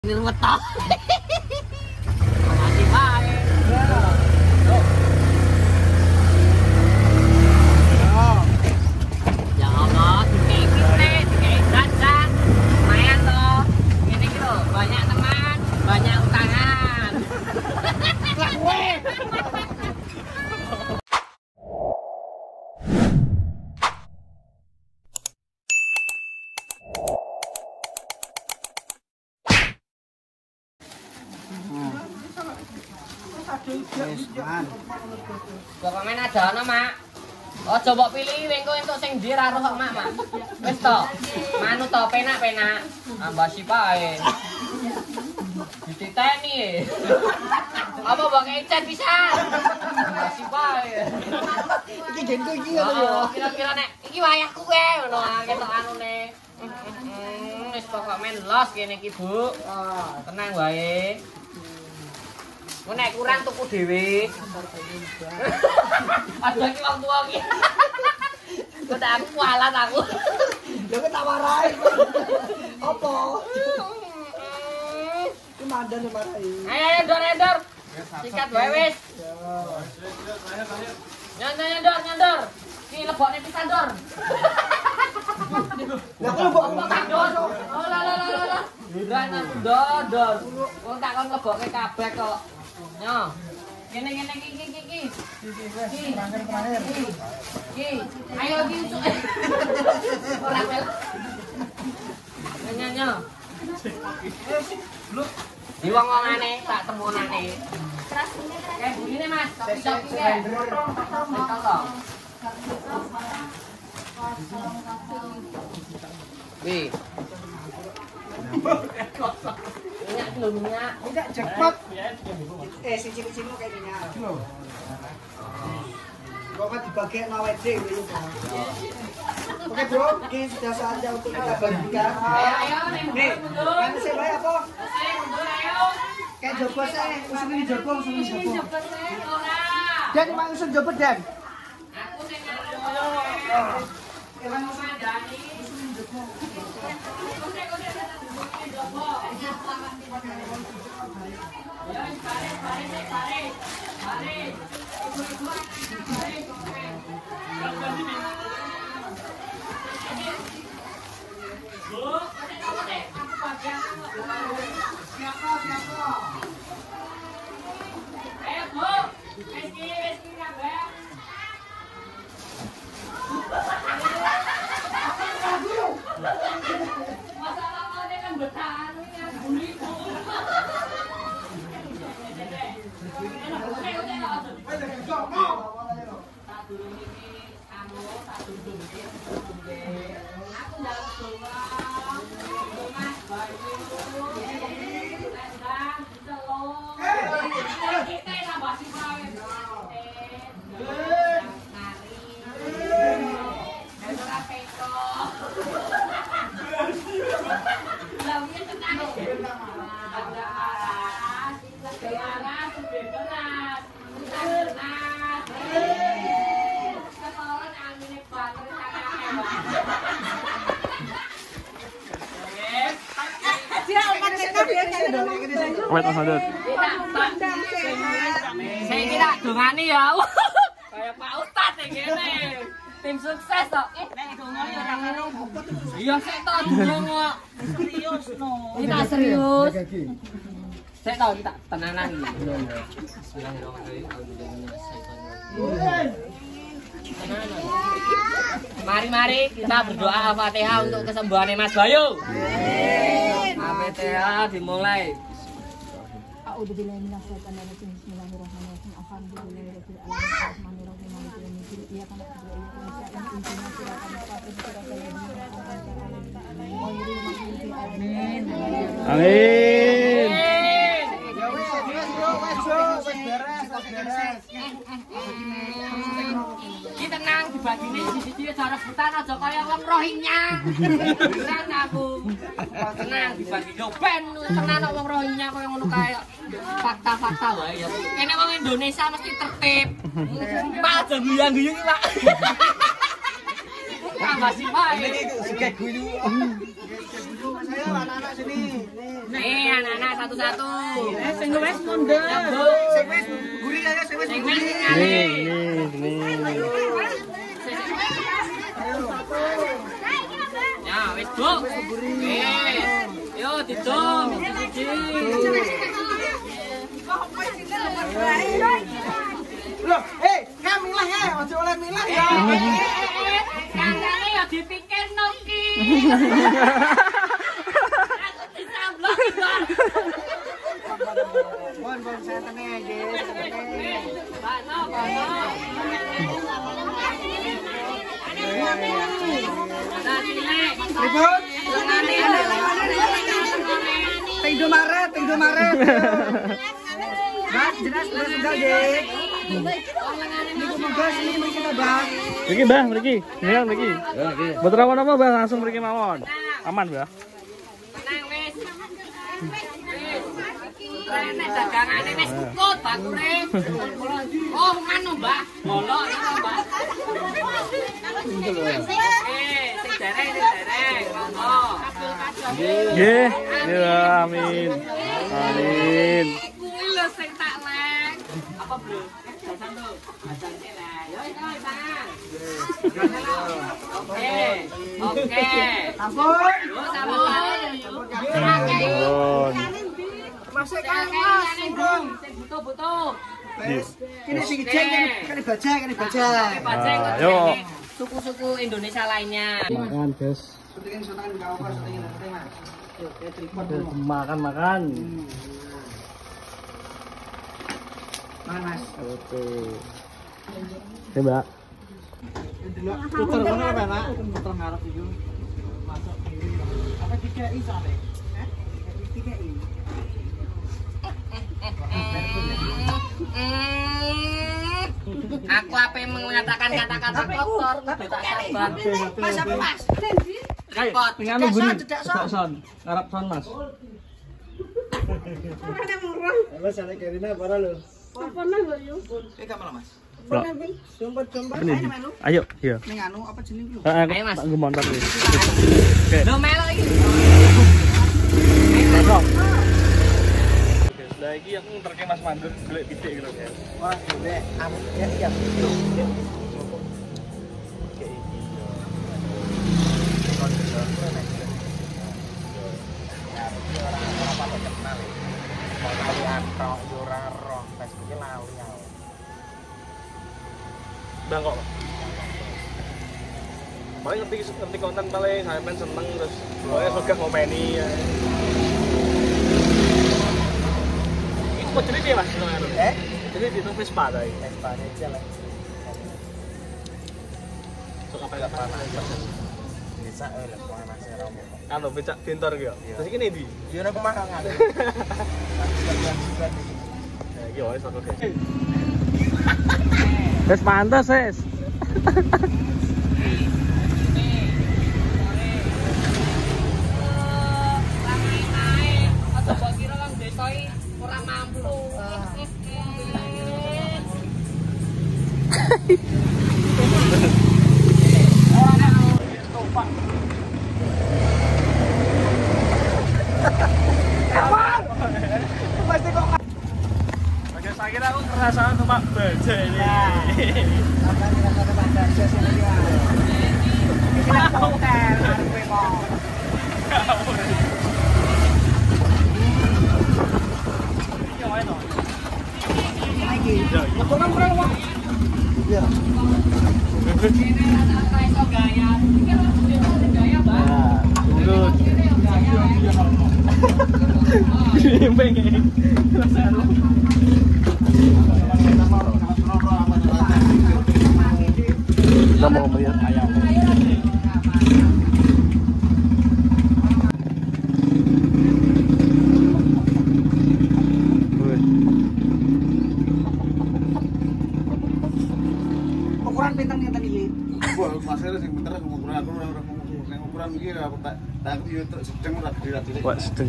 Ini wetok. Masih bae. Ya Allah, dikei kita, dikei jajan. Lumayan toh. Ini gitu, banyak teman, banyak utangan. Kowe. Pokoknya ada ana, Mak. Aja mbok pilih engko entuk sing ndi ra roh kok, Mak. Wis to. Manut to penak-penak. Ambasi pae. Dititeni. Apa mbok kecet bisa? Ambasi pae. Iki genku iki ngono ya. Kira-kira nek iki wayahku kowe ngono ketok anune. Wis pokok men los kene iki, Bu. Tenang wae. Ku nek kurang tuku dhewe. Ada iki wong tuwa iki. Kok aku kualat aku. Lha kok tak warai. Apa? Ki mandan marai. Ayo ndor. Sikat wae wis. Nyandor. Ki lebokne pisan, Dor. Lah kok lebok Dor. Oh la. Duran aku ndor. Wong tak kon lebokke kabeh kok. Yo. Kene iki. terakhir. Ki. Ayo ki usuk. Ora pel. Nyanyo. Di wong-wongane tak temonane. Kayak bunine Mas, kopi-kopi kae. Wih. Minyak belum minyak. Tidak jackpot. Sing cilik-cilik kayak minyak. Kok kan dibagi nawet dhewe lho. Oke, Bro, ini sudah saatnya untuk kita bagikan. Ayo, Nih, kan saya bayar apa? mundur ayo. Kayak jopo saya, usul ini jopo. Ora. Dan emang usul jopo Dan. Aku sing ngarep. Emang usul Dani. Ayo, Bu. Reski kabeh. Masalahnya kan bertahan ini buliku. Tak durung iki anu tak durung iki. Aku ndak donga. Mas Bayu. Tendang diceluk. Kita tambah sipawe. Nari. Ora peko. Lawian tenang. Ada aras. Beras, beras. Beras. Ketoran angine banter Dia omat cekap ya kan. Wait, Mas Adot. Saya kira dongane ya. Kayak Pak Ustad ngene. Tim sukses kok. Nek donga ya ora ngono. Iya sik to donga. Serius no. Kita serius. Sik to kita tenanan iki. Mari kita berdoa Al-Fatihah untuk kesembuhannya Mas Bayu. Al-Fatihah dimulai. A'udzubillahi minasyaitonirrajim. Bismillahirrahmanirrahim. Alhamdulillahirabbil alamin. Arrahmanirrahim. Maliki yaumiddin. Iyyaka na'budu wa iyyaka nasta'in. Ihdinas siratal mustaqim. Siratal ladzina an'amta 'alaihim ghairil maghdubi 'alaihim waladdallin. Amin. Ki tenang dibagine siji-siji aja rebutan aja kaya wong Rohingya. Beneran aku. Tenang dibagi yo ben tenan wong Rohingya kaya ngono kae. Fakta-fakta wae ya. Kene wong Indonesia mesti tertib. Pak aja guyang-guyung iki, Pak. Masih bae. Ini suka guyu. anak-anak sini. Nih anak-anak satu-satu. Sing wis mundhut. Sing wis gurih aja, sing wis gurih. Nih. Ya wis, Bu. Yo didom, siji. Loh, kamilah ya, ojo oleh milah ya. Kancane ya dipikirno ki. Aku disamblok kon. Bon santene nggih. Bano. Ribut. Tengdo maret. Mas, jelas enggak nggih. Niku monggo sini mriki kita Bang. Mriki, Mbah, mriki. Nih, mriki. Mboten apa-apa, Mbah, langsung mriki mawon. Aman, Mbah. Tenang wis. Rene dagangane wis kukut bakule. Oh, manu, Mbak. Bolok iki, Mbak. Sing dereng. Monggo. Nggih. Ya, amin. Amin. Kuwi lho sing tak leng. Apa, Bro? Jajan tuh. Jajan leng. Yo, Bang. Oke. Ampun. Yo, sampun. Ampun. Masih kan Mas, Bung. Sing butuh-butuh. Wes, kene sing ijeng kene baja. Ayo. Suku-suku Indonesia lainnya. Makan, guys. Syutingin enggak apa, syutingin nanti Mas. Yuk, tripod dulu. Makan. Makan Mas. Oke. Oke, Mbak. Puter ngono apa, Nak? Puter ngarep itu. Masuk kiri. Apa 3i soalnya? Hah? 3i. Aku apa yang mengatakan kata-kata kotor, tak sabar. Mas apa, Mas? Repot. Nganu guni. Tidak son. Ngarep son, Mas. Mas ana kerina para lho. Apa nang yo? Kamera, Mas. Loh. Sumpet. Ini. Ayo, iya. Ning anu apa jeneng lho? Ayo, Mas. Tak nggo montor iki. Lo melok iki. Masuk. Lah iki aku ngerke Mas Mandur golek titik gitu, guys. Wah, golek amit ya. Bang kok. Paling ngerti konten paling sampean seneng terus pokoknya suka ngomeni ya. Itu kok cerita ya Mas? Jadi di itu Vespa tadi. Vespa aja lah. Suka apa Bisa lah panasnya romo. Kan becak pintar gitu. Terus ini di. Yo nek kemahangan. Ya iki wis aku guys. Wes pantes wes. Ora mampu. Pasti kok Oke, saya kira aku ngerasain numpak baja ini. apa ngerasa pada sesi lagi. Iki lek hotel arepe mau. Iya, wae no. Lagi. Potongan berapa, Pak? Iya. Turun. Pengen. Kita mau melihat ayam. Ukuran bintang yang tadi. Wah, masalah sing bener ngukuran aku ora ngukuran iki aku tak yo sedeng ora gede-gede. Wah, sedeng.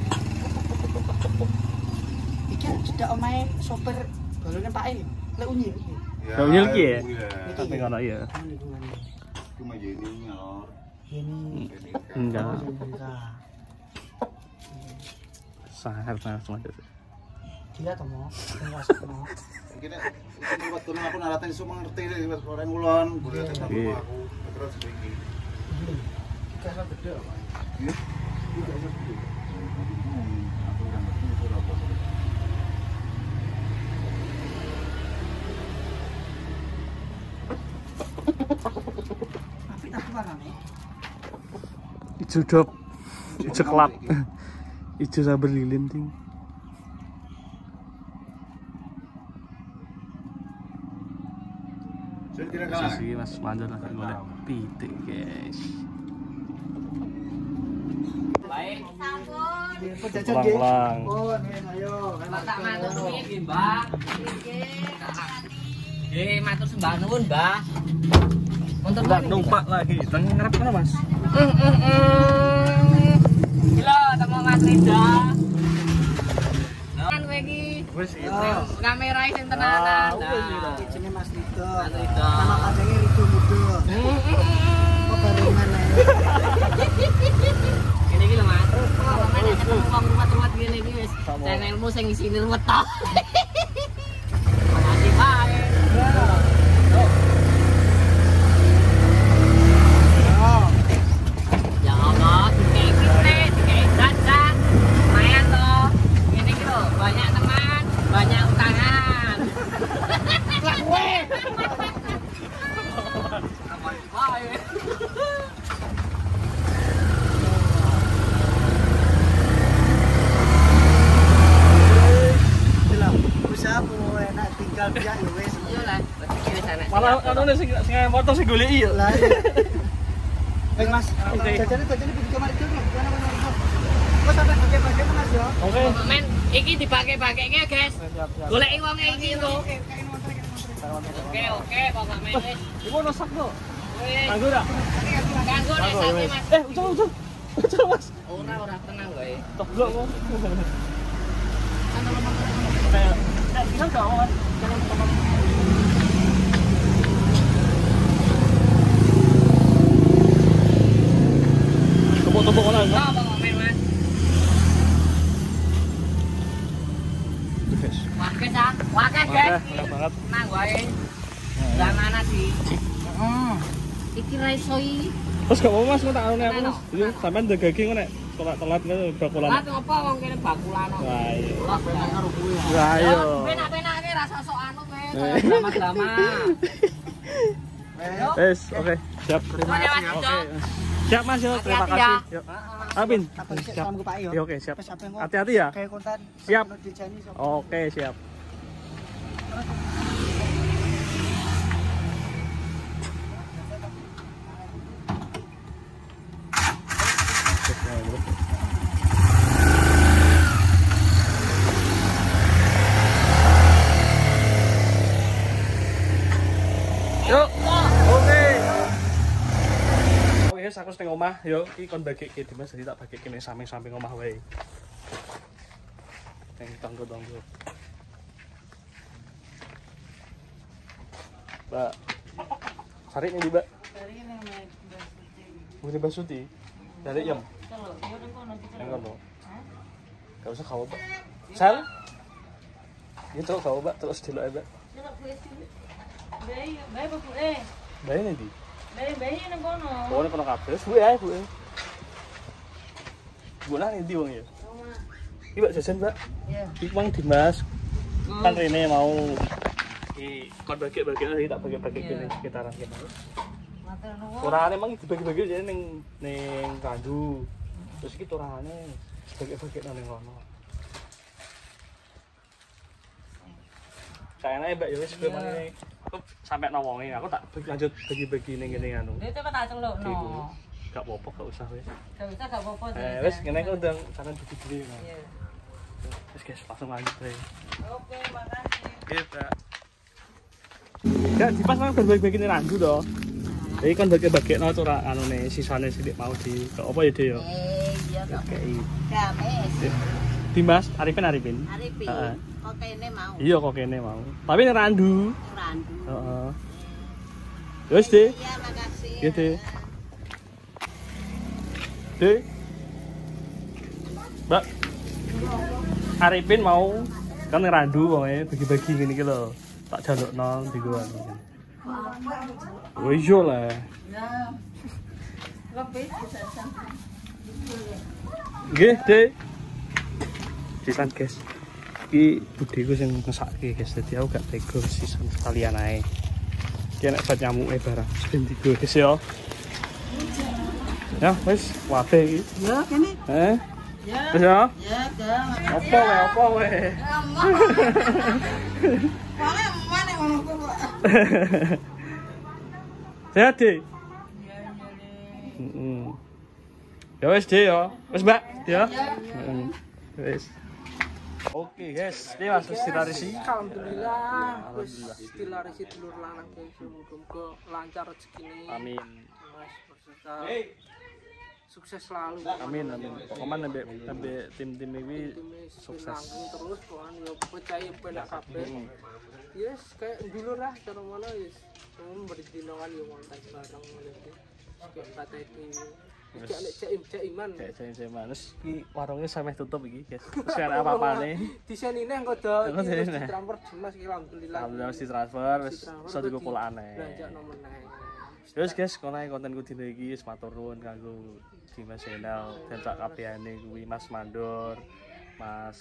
Iki cedak omahe sopir balone Pak E. Lek unyi. Kau nyelki ya? Iya. Tapi kalau iya. Cuma ini ngalor. Ini Enggak. sangat semuanya. Gila toh mau. Mau. Kira itu buat turun aku naratin semua ngerti deh orang ulon, boleh tetap aku terus begini. Kita gede apa? Iya. Tidak ada gede. Aku udah ngerti itu apa. Tapi tak warnane. Ijo dop. Ijo kelap. Ijo sabar lilin ting. Jadi tidak kalah. Sisi Mas Manjur lagi golek pitik, guys. Baik. Pulang-pulang. Oh, nih ayo. Tak matur nuwun nggih, Mbak. Nggih, matur sembah nuwun, Mbak. Montor Mbak numpak lagi. Teng ngarep kono, Mas. Gila, temu Mas Rida. Kan kowe iki Wis kamerae sing tenanan. Jenenge Mas Rido. Mas Rido. Nama panjangnya Rido Mudo. Kok barengan ae. Kene iki lho, Mas. Sampeyan nek ketemu wong ruwet-ruwet ngene iki wis channelmu sing isine ruwet to. Makasih bae. Ya Allah, dikei jajan. Lumayan toh. Ngene iki lho, banyak teman, banyak utangan. Lah kowe. Bae. Usaha mau enak tinggal dia ya wes. Iya lah, berarti wis enak. malah anu sing motor sing goleki ya. Lah. Mas, jajane video kamar itu lho. Kok sampai pakai Mas ya? Oke. Men, iki dipake-pakeke, guys. Goleki wong iki lho. Oke, pokoknya wis. Iku nosak to. Wis. Kanggo ora? Kanggo nek sate, Mas. Ucul. Ucul, Mas. Ora tenang wae. Toblok kok. Kayak bisa enggak, Mas? Tepuk-tepuk ngono Oh, enggak? pokoknya, Mas. Guys. Wakeh, San. Wakeh, guys. Enak banget. Tenang wae. Lah mana sih? Iki ra iso iki. Terus gak apa-apa Mas, kok tak anu nek Mas. Iya, sampean daging kok nek telat kan bakulan. Lah ngopo wong kene bakulan kok. Wah, iya. Lah ben karo kuwi. Lah iya. Penak-penake rasa sok anu kowe, kaya drama-drama. Wes, oke. Siap. Terima kasih, Mas. Oke. Siap Mas, yo. Terima Hati-hati ya. kasih. Yuk. Apin? Apa sih Siap. sama Pak yo? Ya, oke, siap. Wes apa engko? Hati-hati ya. Kayak konten. Siap. Dijani sok. Oke, siap. Yuk. Oke. Oke, aku seteng omah. Yo, iki kon bagike Dimas, jadi tak bagike ning samping-samping omah wae. Ning tangga-tangga. Mbak. Sari nih, Mbak. Bukan Mbak Suti. Dari Yam. Yang kono. Gak usah kau, Mbak. Sal. Ini terus kau, Mbak, terus delok, Mbak. Bayi nanti. Bayi nang kono. Oh, ini kono kabeh. Bu ae, Bu. Bu nang ndi wong ya? Iki Mbak jajan, Mbak. Iya. Iki Mang Dimas. Kan rene mau iki kon bagi-bagi lagi tak bagi-bagi kene sekitaran kene. Matur nuwun. Turane emang dibagi-bagi jadi ning kandu. Terus iki turane bagi-bagi nang kono. Kayaknya Mbak ya wis kowe meneh. Aku sampe nawonge aku tak lanjut bagi-bagi ning kene anu. Itu apa tak celukno? Iku. Gak apa-apa, gak usah wis. Gak usah gak apa-apa. Wis ngene aku ndang sampean bagi-bagi. Iya. Wis guys, langsung lanjut ae. Oke, makasih. Kita. Ya dipas nang bagi-bagi ning randu to. Jadi kan bagi-bagekno ora anune sisane sithik mau di apa ya, Dek ya? Iya kok. Oke. Games. Dimas, Arifin. Arifin. Heeh. Kok kene mau. Iya kok kene mau. Tapi ning randu. Randu. Heeh. Wis, Dek. Iya, makasih. Iya, Dek. Dek. Mbak. Arifin mau kan ngerandu pokoknya bagi-bagi gini gitu loh. Tak jalukno di gua. Oh iya lah. Nggih, Dek. Sisan, guys. Iki budeku sing ngesake, guys. Dadi aku gak tega sisan sekalian ae. Iki nek bat nyamuke barang ben digo, guys ya. Ya, wis, wae iki. Ya, kene. Ya. Wis ya. Ya, Kang. Apa we? Mana ngono kok. Sehat, Dek? Ya wis, Dek ya. Wis, Mbak, ya. Wis. Oke, guys. Ini Mas dilarisi. Alhamdulillah, wis dilarisi dulur lanang guys, muga-muga lancar rezekine. Amin. Mas berserta sukses selalu. Amin, amin. Pokoknya sampai tim-tim ini sukses. Langgeng terus pokokan yo percaya penak kabeh. Yes, kayak dulur lah cara mana yes. Memberi dinokan yo kontak bareng ngene. Kayak kata iki. Cek iman. Cek iman. Terus iki warungnya sampe tutup iki, guys. Terus ana apa-apane. Disenine engko do transfer jemas iki alhamdulillah. Alhamdulillah wis transfer, wis iso dikumpul aneh. Lanjakno meneh. Terus guys, kono ae kontenku dina iki wis matur nuwun kanggo Dimas Channel dan sak kabehane kuwi Mas Mandor, Mas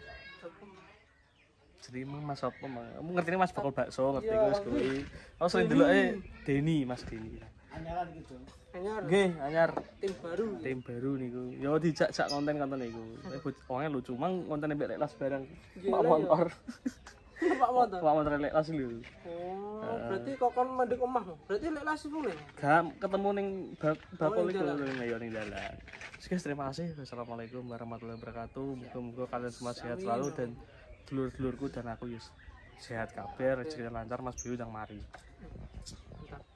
Jerima, Mas apa? Kamu ngerti Mas bakal bakso, ngerti wis kuwi. Aku sering deloke Deni, Mas Deni. Anyaran gitu. Anyar. Nggih, anyar Tim baru niku. Ya dijak-jak konten-konten niku. Wonge lucu, mang konten mbek Leklas bareng. Gila, Pak motor. Pak motor. Pak motor Leklas lho. Oh, berarti kokon mandek omah. Berarti lek las iku nih. Gak ketemu ning bakul iku ya ning dalan. Guys, terima kasih. Wassalamualaikum warahmatullahi wabarakatuh. Muga-muga kalian semua sehat selalu dan dulur-dulurku dan aku sehat kabeh, rezeki lancar, Mas Biu yang mari. Mantap.